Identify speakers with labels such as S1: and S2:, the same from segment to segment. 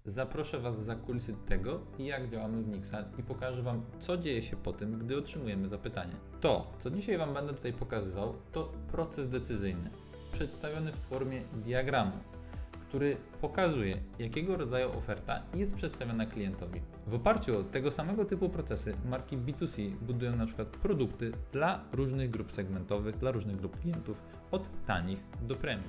S1: Zaproszę Was za kulisy tego, jak działamy w Nixal i pokażę Wam, co dzieje się po tym, gdy otrzymujemy zapytanie. To, co dzisiaj Wam będę tutaj pokazywał, to proces decyzyjny, przedstawiony w formie diagramu, który pokazuje, jakiego rodzaju oferta jest przedstawiona klientowi. W oparciu o tego samego typu procesy marki B2C budują na przykład produkty dla różnych grup segmentowych, dla różnych grup klientów, od tanich do premium.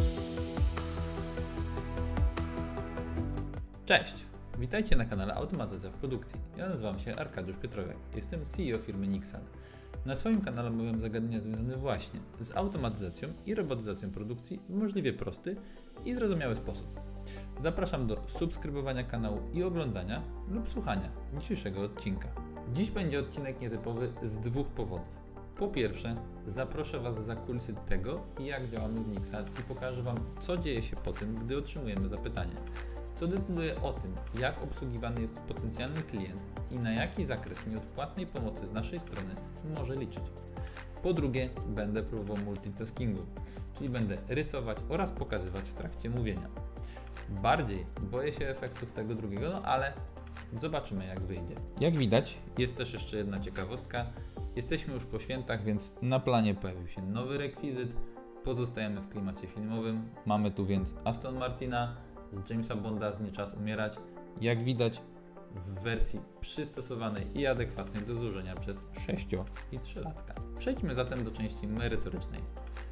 S1: Cześć! Witajcie na kanale Automatyzacja w Produkcji. Ja nazywam się Arkadiusz Piotrowiak, jestem CEO firmy Nixal. Na swoim kanale omawiam zagadnienia związane właśnie z automatyzacją i robotyzacją produkcji w możliwie prosty i zrozumiały sposób. Zapraszam do subskrybowania kanału i oglądania lub słuchania dzisiejszego odcinka. Dziś będzie odcinek nietypowy z dwóch powodów. Po pierwsze, zaproszę Was za kulisy tego, jak działamy w Nixal i pokażę Wam, co dzieje się po tym, gdy otrzymujemy zapytanie. Co decyduje o tym, jak obsługiwany jest potencjalny klient i na jaki zakres nieodpłatnej pomocy z naszej strony może liczyć. Po drugie, będę próbował multitaskingu, czyli będę rysować oraz pokazywać w trakcie mówienia. Bardziej boję się efektów tego drugiego, ale zobaczymy, jak wyjdzie. Jak widać, jest też jeszcze jedna ciekawostka. Jesteśmy już po świętach, więc na planie pojawił się nowy rekwizyt. Pozostajemy w klimacie filmowym. Mamy tu więc Aston Martina z Jamesa Bonda z Nie czas umierać, jak widać w wersji przystosowanej i adekwatnej do zużycia przez 6 i 3-latka. Przejdźmy zatem do części merytorycznej.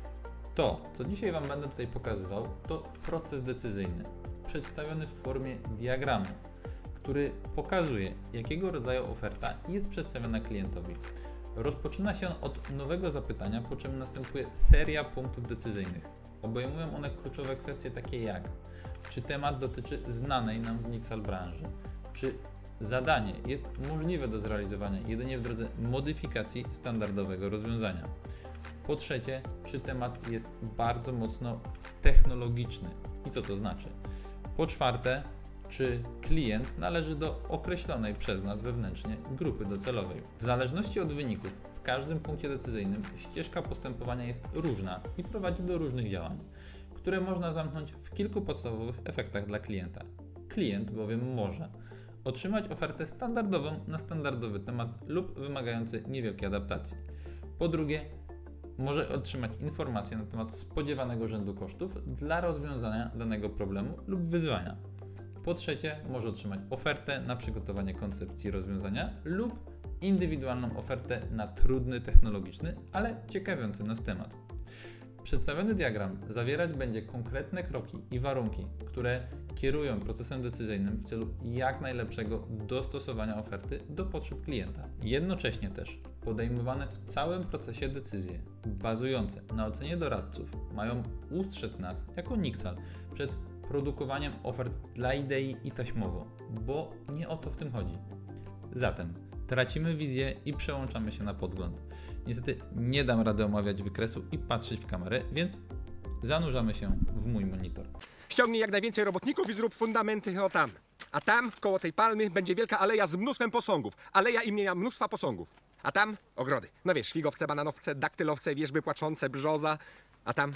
S1: To, co dzisiaj Wam będę tutaj pokazywał, to proces decyzyjny, przedstawiony w formie diagramu, który pokazuje, jakiego rodzaju oferta jest przedstawiona klientowi. Rozpoczyna się on od nowego zapytania, po czym następuje seria punktów decyzyjnych. Obejmują one kluczowe kwestie takie jak: czy temat dotyczy znanej nam w Nixal branży, czy zadanie jest możliwe do zrealizowania jedynie w drodze modyfikacji standardowego rozwiązania. Po trzecie, czy temat jest bardzo mocno technologiczny i co to znaczy. Po czwarte, czy klient należy do określonej przez nas wewnętrznie grupy docelowej. W zależności od wyników w każdym punkcie decyzyjnym ścieżka postępowania jest różna i prowadzi do różnych działań, które można zamknąć w kilku podstawowych efektach dla klienta. Klient bowiem może otrzymać ofertę standardową na standardowy temat lub wymagający niewielkiej adaptacji. Po drugie, może otrzymać informacje na temat spodziewanego rzędu kosztów dla rozwiązania danego problemu lub wyzwania. Po trzecie, może otrzymać ofertę na przygotowanie koncepcji rozwiązania lub indywidualną ofertę na trudny technologiczny, ale ciekawiący nas temat. Przedstawiony diagram zawierać będzie konkretne kroki i warunki, które kierują procesem decyzyjnym w celu jak najlepszego dostosowania oferty do potrzeb klienta. Jednocześnie też podejmowane w całym procesie decyzje bazujące na ocenie doradców mają ustrzec nas jako Nixal przed produkowaniem ofert dla idei i taśmowo, bo nie o to w tym chodzi. Zatem tracimy wizję i przełączamy się na podgląd. Niestety nie dam rady omawiać wykresu i patrzeć w kamerę, więc zanurzamy się w mój monitor.
S2: Ściągnij jak najwięcej robotników i zrób fundamenty o tam. A tam, koło tej palmy, będzie wielka aleja z mnóstwem posągów. Aleja imienia mnóstwa posągów. A tam ogrody. No wiesz, figowce, bananowce, daktylowce, wierzby płaczące, brzoza. A tam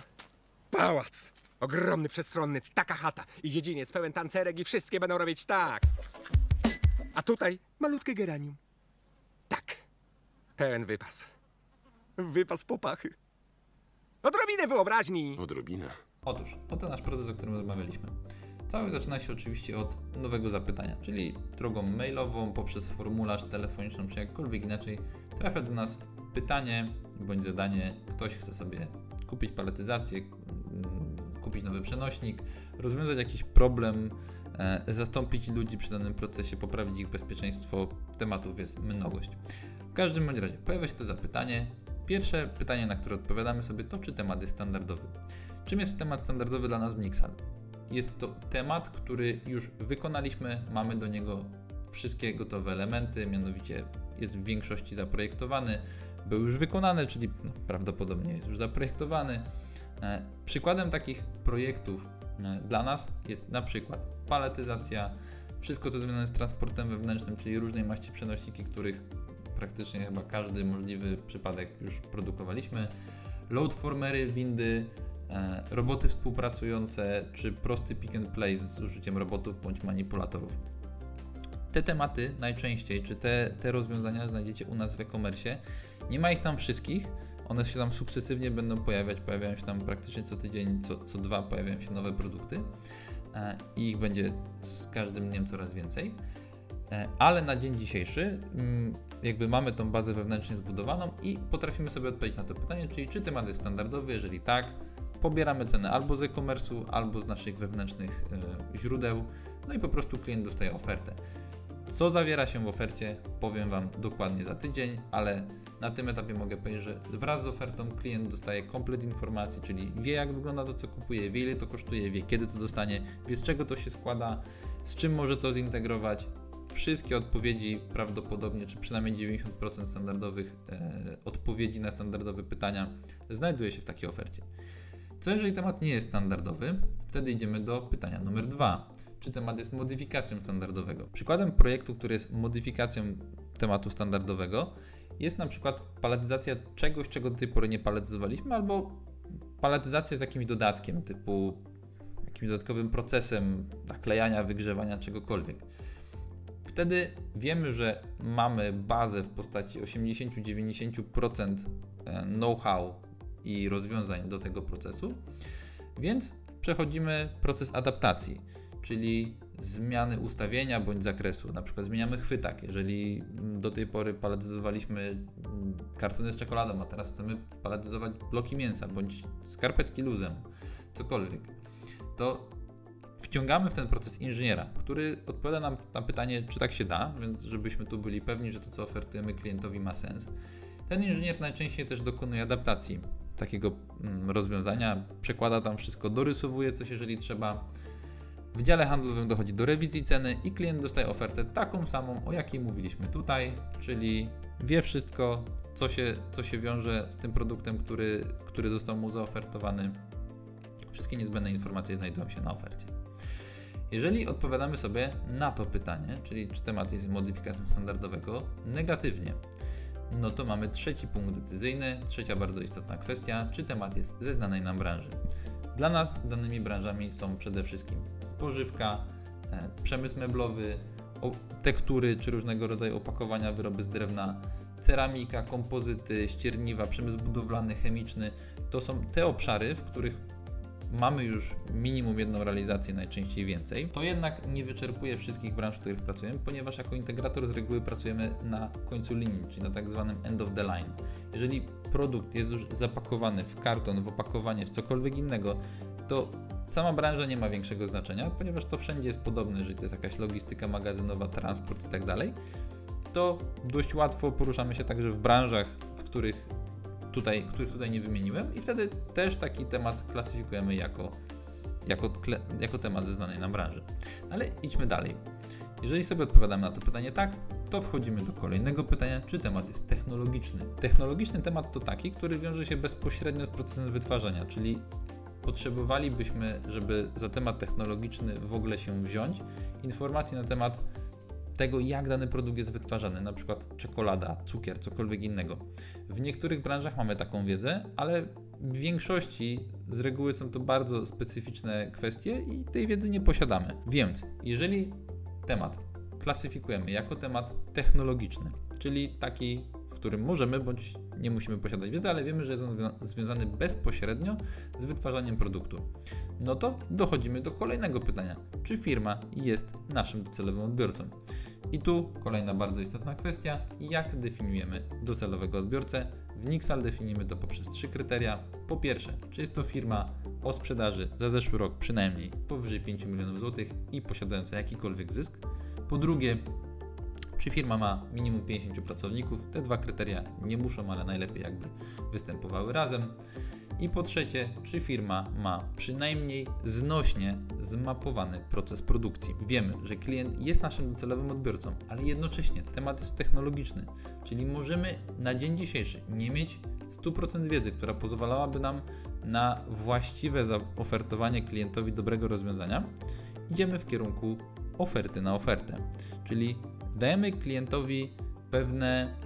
S2: pałac. Ogromny, przestronny, taka chata. I dziedziniec pełen tancerek i wszystkie będą robić tak. A tutaj malutkie geranium. Tak. Pełen wypas. Wypas popachy. Odrobinę wyobraźni.
S3: Odrobina.
S1: Otóż, oto nasz proces, o którym rozmawialiśmy. Cały zaczyna się oczywiście od nowego zapytania, czyli drogą mailową, poprzez formularz telefoniczny, czy jakkolwiek inaczej trafia do nas pytanie bądź zadanie. Ktoś chce sobie kupić paletyzację, kupić nowy przenośnik, rozwiązać jakiś problem, zastąpić ludzi przy danym procesie, poprawić ich bezpieczeństwo. Tematów jest mnogość. W każdym bądź razie pojawia się to zapytanie. Pierwsze pytanie, na które odpowiadamy sobie, to czy temat jest standardowy. Czym jest temat standardowy dla nas w Nixal? Jest to temat, który już wykonaliśmy, mamy do niego wszystkie gotowe elementy, mianowicie jest w większości zaprojektowany, był już wykonany, czyli prawdopodobnie jest już zaprojektowany. Przykładem takich projektów dla nas jest na przykład paletyzacja, wszystko co związane z transportem wewnętrznym, czyli różnej maści przenośniki, których praktycznie chyba każdy możliwy przypadek już produkowaliśmy, loadformery, windy, roboty współpracujące, czy prosty pick and place z użyciem robotów bądź manipulatorów. Te tematy najczęściej, czy te rozwiązania znajdziecie u nas w e-commerce. Nie ma ich tam wszystkich, one się tam sukcesywnie będą pojawiają się tam praktycznie co tydzień, co dwa pojawiają się nowe produkty i ich będzie z każdym dniem coraz więcej. Ale na dzień dzisiejszy jakby mamy tą bazę wewnętrznie zbudowaną i potrafimy sobie odpowiedzieć na to pytanie, czyli czy temat jest standardowy, jeżeli tak, pobieramy cenę albo z e-commerce'u, albo z naszych wewnętrznych źródeł, no i po prostu klient dostaje ofertę. Co zawiera się w ofercie, powiem Wam dokładnie za tydzień, ale na tym etapie mogę powiedzieć, że wraz z ofertą klient dostaje komplet informacji, czyli wie jak wygląda to, co kupuje, wie ile to kosztuje, wie kiedy to dostanie, wie z czego to się składa, z czym może to zintegrować. Wszystkie odpowiedzi prawdopodobnie, czy przynajmniej 90% standardowych odpowiedzi na standardowe pytania znajduje się w takiej ofercie. Co jeżeli temat nie jest standardowy? Wtedy idziemy do pytania numer 2. Czy temat jest modyfikacją standardowego? Przykładem projektu, który jest modyfikacją tematu standardowego, jest na przykład paletyzacja czegoś, czego do tej pory nie paletyzowaliśmy, albo paletyzacja z jakimś dodatkiem, typu jakimś dodatkowym procesem naklejania, wygrzewania, czegokolwiek. Wtedy wiemy, że mamy bazę w postaci 80-90% know-how i rozwiązań do tego procesu, więc przechodzimy proces adaptacji, czyli zmiany ustawienia bądź zakresu. Na przykład zmieniamy chwytak. Jeżeli do tej pory paletyzowaliśmy kartony z czekoladą, a teraz chcemy paletyzować bloki mięsa bądź skarpetki luzem, cokolwiek, to wciągamy w ten proces inżyniera, który odpowiada nam na pytanie, czy tak się da, więc żebyśmy tu byli pewni, że to, co oferujemy klientowi, ma sens. Ten inżynier najczęściej też dokonuje adaptacji takiego rozwiązania, przekłada tam wszystko, dorysowuje coś, jeżeli trzeba. W dziale handlowym dochodzi do rewizji ceny i klient dostaje ofertę taką samą, o jakiej mówiliśmy tutaj, czyli wie wszystko, co się wiąże z tym produktem, który został mu zaofertowany. Wszystkie niezbędne informacje znajdują się na ofercie. Jeżeli odpowiadamy sobie na to pytanie, czyli czy temat jest modyfikacją standardowego, negatywnie, no to mamy trzeci punkt decyzyjny, trzecia bardzo istotna kwestia, czy temat jest ze znanej nam branży. Dla nas danymi branżami są przede wszystkim spożywka, przemysł meblowy, tektury czy różnego rodzaju opakowania, wyroby z drewna, ceramika, kompozyty, ścierniwa, przemysł budowlany, chemiczny. To są te obszary, w których mamy już minimum jedną realizację, najczęściej więcej. To jednak nie wyczerpuje wszystkich branż, w których pracujemy, ponieważ jako integrator z reguły pracujemy na końcu linii, czyli na tak zwanym end of the line. Jeżeli produkt jest już zapakowany w karton, w opakowanie, w cokolwiek innego, to sama branża nie ma większego znaczenia, ponieważ to wszędzie jest podobne, jeżeli to jest jakaś logistyka magazynowa, transport i tak dalej, to dość łatwo poruszamy się także w branżach, których tutaj nie wymieniłem i wtedy też taki temat klasyfikujemy jako temat ze znanej nam branży. Ale idźmy dalej. Jeżeli sobie odpowiadamy na to pytanie tak, to wchodzimy do kolejnego pytania, czy temat jest technologiczny. Technologiczny temat to taki, który wiąże się bezpośrednio z procesem wytwarzania, czyli potrzebowalibyśmy, żeby za temat technologiczny w ogóle się wziąć, informacji na temat tego, jak dany produkt jest wytwarzany, na przykład czekolada, cukier, cokolwiek innego. W niektórych branżach mamy taką wiedzę, ale w większości z reguły są to bardzo specyficzne kwestie i tej wiedzy nie posiadamy. Więc jeżeli temat klasyfikujemy jako temat technologiczny, czyli taki, w którym możemy bądź nie musimy posiadać wiedzy, ale wiemy, że jest on związany bezpośrednio z wytwarzaniem produktu, no to dochodzimy do kolejnego pytania, czy firma jest naszym docelowym odbiorcą. I tu kolejna bardzo istotna kwestia, jak definiujemy docelowego odbiorcę. W Nixal definiujemy to poprzez 3 kryteria. Po pierwsze, czy jest to firma o sprzedaży za zeszły rok przynajmniej powyżej 5 milionów złotych i posiadająca jakikolwiek zysk. Po drugie, czy firma ma minimum 50 pracowników. Te 2 kryteria nie muszą, ale najlepiej jakby występowały razem. I po trzecie, czy firma ma przynajmniej znośnie zmapowany proces produkcji. Wiemy, że klient jest naszym docelowym odbiorcą, ale jednocześnie temat jest technologiczny, czyli możemy na dzień dzisiejszy nie mieć 100% wiedzy, która pozwalałaby nam na właściwe zaofertowanie klientowi dobrego rozwiązania. Idziemy w kierunku oferty na ofertę, czyli dajemy klientowi pewne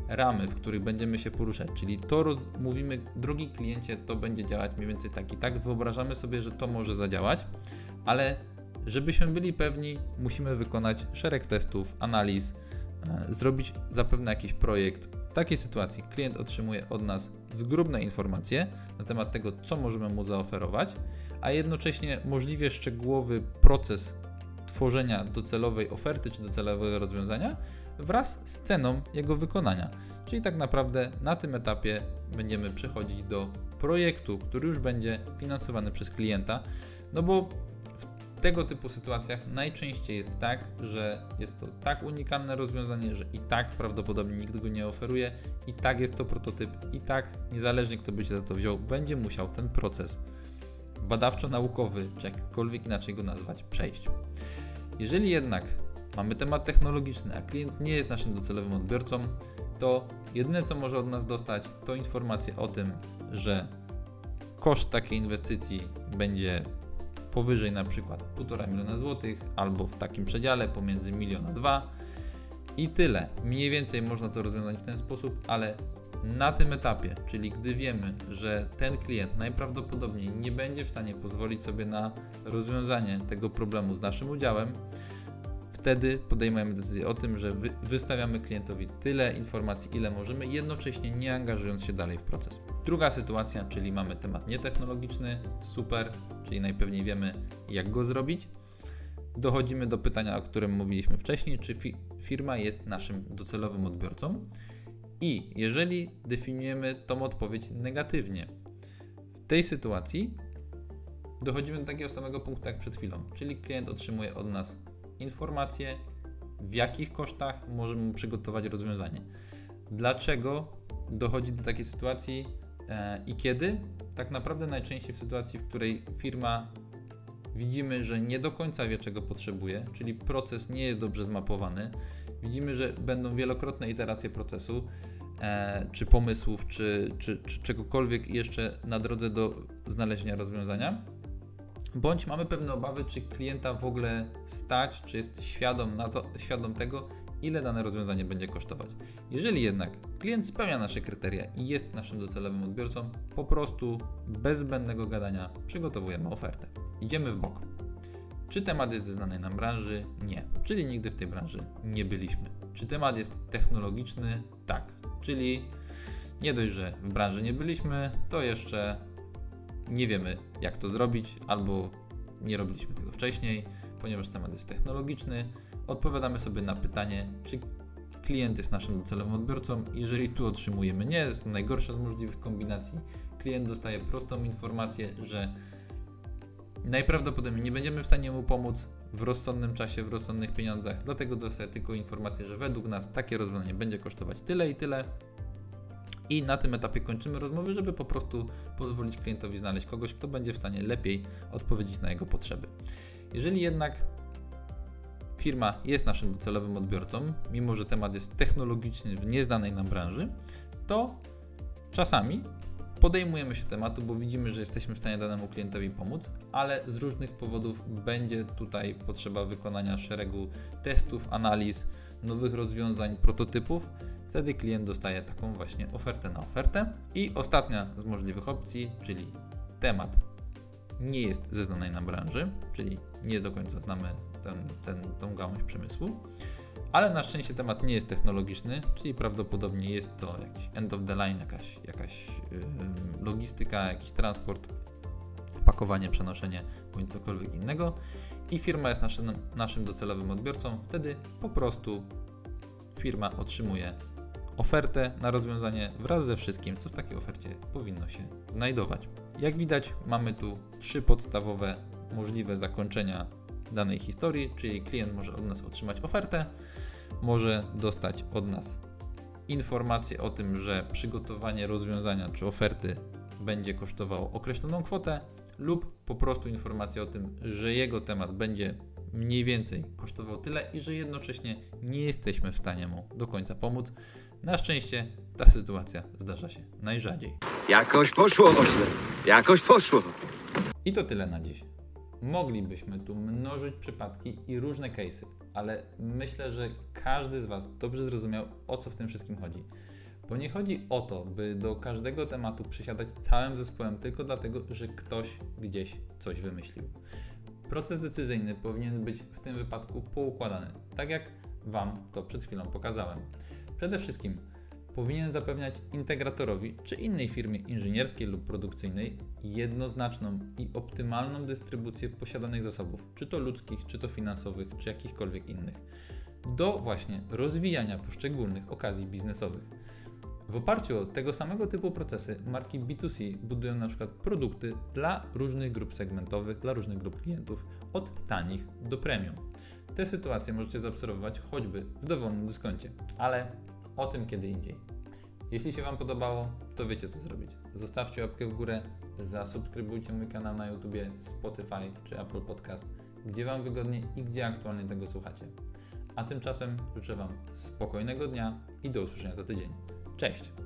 S1: ramy, w których będziemy się poruszać, czyli to mówimy, drogi kliencie, to będzie działać mniej więcej tak i tak, wyobrażamy sobie, że to może zadziałać, ale żebyśmy byli pewni, musimy wykonać szereg testów, analiz, zrobić zapewne jakiś projekt. W takiej sytuacji klient otrzymuje od nas zgrubne informacje na temat tego, co możemy mu zaoferować, a jednocześnie możliwie szczegółowy proces tworzenia docelowej oferty czy docelowego rozwiązania wraz z ceną jego wykonania. Czyli tak naprawdę na tym etapie będziemy przechodzić do projektu, który już będzie finansowany przez klienta, no bo w tego typu sytuacjach najczęściej jest tak, że jest to tak unikalne rozwiązanie, że i tak prawdopodobnie nikt go nie oferuje, i tak jest to prototyp, i tak niezależnie kto by się za to wziął, będzie musiał ten proces badawczo-naukowy, czy jakkolwiek inaczej go nazwać, przejść. Jeżeli jednak mamy temat technologiczny, a klient nie jest naszym docelowym odbiorcą, to jedyne co może od nas dostać, to informacje o tym, że koszt takiej inwestycji będzie powyżej na przykład 1,5 miliona złotych, albo w takim przedziale pomiędzy 1 milion a 2 i tyle. Mniej więcej można to rozwiązać w ten sposób, ale na tym etapie, czyli gdy wiemy, że ten klient najprawdopodobniej nie będzie w stanie pozwolić sobie na rozwiązanie tego problemu z naszym udziałem, wtedy podejmujemy decyzję o tym, że wystawiamy klientowi tyle informacji, ile możemy, jednocześnie nie angażując się dalej w proces. Druga sytuacja, czyli mamy temat nietechnologiczny, super, czyli najpewniej wiemy, jak go zrobić. Dochodzimy do pytania, o którym mówiliśmy wcześniej, czy firma jest naszym docelowym odbiorcą. I jeżeli definiujemy tą odpowiedź negatywnie, w tej sytuacji dochodzimy do takiego samego punktu jak przed chwilą, czyli klient otrzymuje od nas informacje, w jakich kosztach możemy mu przygotować rozwiązanie. Dlaczego dochodzi do takiej sytuacji i kiedy? Tak naprawdę najczęściej w sytuacji, w której firma widzimy, że nie do końca wie, czego potrzebuje, czyli proces nie jest dobrze zmapowany. Widzimy, że będą wielokrotne iteracje procesu, czy pomysłów, czy czegokolwiek jeszcze na drodze do znalezienia rozwiązania. Bądź mamy pewne obawy, czy klienta w ogóle stać, czy jest świadom tego, ile dane rozwiązanie będzie kosztować. Jeżeli jednak klient spełnia nasze kryteria i jest naszym docelowym odbiorcą, po prostu bez zbędnego gadania przygotowujemy ofertę. Idziemy w bok. Czy temat jest ze znanej nam branży? Nie, czyli nigdy w tej branży nie byliśmy. Czy temat jest technologiczny? Tak, czyli nie dość, że w branży nie byliśmy, to jeszcze nie wiemy, jak to zrobić, albo nie robiliśmy tego wcześniej, ponieważ temat jest technologiczny. Odpowiadamy sobie na pytanie, czy klient jest naszym docelowym odbiorcą. Jeżeli tu otrzymujemy nie, jest to najgorsza z możliwych kombinacji. Klient dostaje prostą informację, że najprawdopodobniej nie będziemy w stanie mu pomóc w rozsądnym czasie, w rozsądnych pieniądzach, dlatego dostaje tylko informację, że według nas takie rozwiązanie będzie kosztować tyle i tyle. I na tym etapie kończymy rozmowy, żeby po prostu pozwolić klientowi znaleźć kogoś, kto będzie w stanie lepiej odpowiedzieć na jego potrzeby. Jeżeli jednak firma jest naszym docelowym odbiorcą, mimo że temat jest technologiczny w nieznanej nam branży, to czasami podejmujemy się tematu, bo widzimy, że jesteśmy w stanie danemu klientowi pomóc, ale z różnych powodów będzie tutaj potrzeba wykonania szeregu testów, analiz, nowych rozwiązań, prototypów. Wtedy klient dostaje taką właśnie ofertę na ofertę. I ostatnia z możliwych opcji, czyli temat nie jest ze znanej nam branży, czyli nie do końca znamy tą gałąź przemysłu, ale na szczęście temat nie jest technologiczny, czyli prawdopodobnie jest to jakiś end of the line, jakaś logistyka, jakiś transport, pakowanie, przenoszenie bądź cokolwiek innego i firma jest naszym docelowym odbiorcą. Wtedy po prostu firma otrzymuje ofertę na rozwiązanie wraz ze wszystkim, co w takiej ofercie powinno się znajdować. Jak widać, mamy tu 3 podstawowe możliwe zakończenia danej historii, czyli klient może od nas otrzymać ofertę, może dostać od nas informację o tym, że przygotowanie rozwiązania czy oferty będzie kosztowało określoną kwotę, lub po prostu informację o tym, że jego temat będzie mniej więcej kosztował tyle i że jednocześnie nie jesteśmy w stanie mu do końca pomóc. Na szczęście ta sytuacja zdarza się najrzadziej.
S3: Jakoś poszło, ośle. Jakoś poszło.
S1: I to tyle na dziś. Moglibyśmy tu mnożyć przypadki i różne case'y, ale myślę, że każdy z Was dobrze zrozumiał, o co w tym wszystkim chodzi. Bo nie chodzi o to, by do każdego tematu przysiadać całym zespołem tylko dlatego, że ktoś gdzieś coś wymyślił. Proces decyzyjny powinien być w tym wypadku poukładany, tak jak Wam to przed chwilą pokazałem. Przede wszystkim powinien zapewniać integratorowi czy innej firmie inżynierskiej lub produkcyjnej jednoznaczną i optymalną dystrybucję posiadanych zasobów, czy to ludzkich, czy to finansowych, czy jakichkolwiek innych, do właśnie rozwijania poszczególnych okazji biznesowych. W oparciu o tego samego typu procesy marki B2C budują na przykład produkty dla różnych grup segmentowych, dla różnych grup klientów, od tanich do premium. Te sytuacje możecie zaobserwować choćby w dowolnym dyskoncie, ale o tym kiedy indziej. Jeśli się Wam podobało, to wiecie co zrobić. Zostawcie łapkę w górę, zasubskrybujcie mój kanał na YouTube, Spotify czy Apple Podcast, gdzie Wam wygodnie i gdzie aktualnie tego słuchacie. A tymczasem życzę Wam spokojnego dnia i do usłyszenia za tydzień. Cześć!